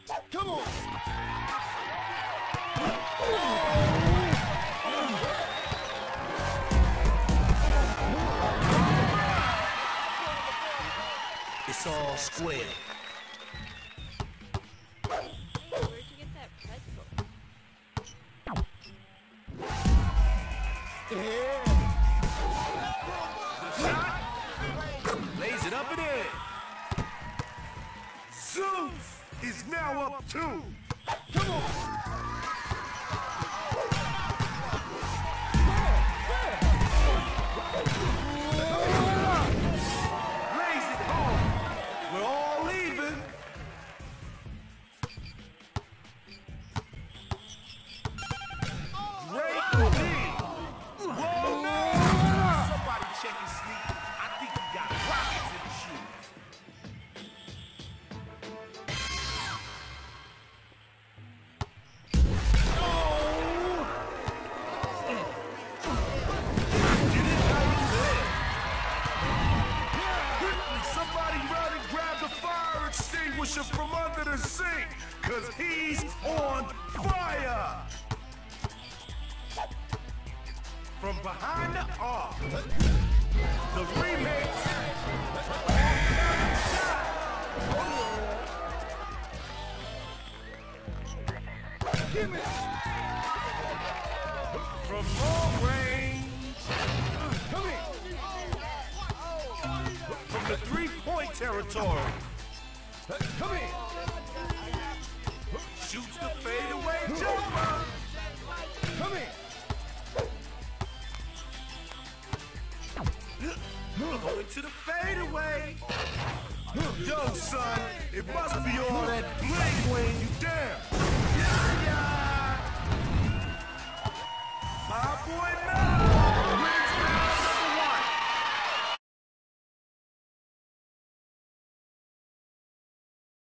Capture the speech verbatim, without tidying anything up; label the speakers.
Speaker 1: Come on!
Speaker 2: It's all square.
Speaker 3: Where'd you get that pretzel?
Speaker 1: Yeah!
Speaker 2: Lays it up and in.
Speaker 4: Zeus is now up two.
Speaker 1: Come on!
Speaker 4: Lays it home. We're all leaving. Great D. Whoa, no! Somebody check his sneak. I think he got rockets in his shoes. Somebody run and grab the fire extinguisher from under the sink, cause he's on fire! From behind the arc, the remix.
Speaker 1: Give me!
Speaker 4: From long range,
Speaker 1: Come here!
Speaker 4: from the three-point territory,
Speaker 1: Come here!
Speaker 4: shoots the fadeaway jumper.
Speaker 1: Come here!
Speaker 4: Going to the fadeaway. Yo, son, it must be all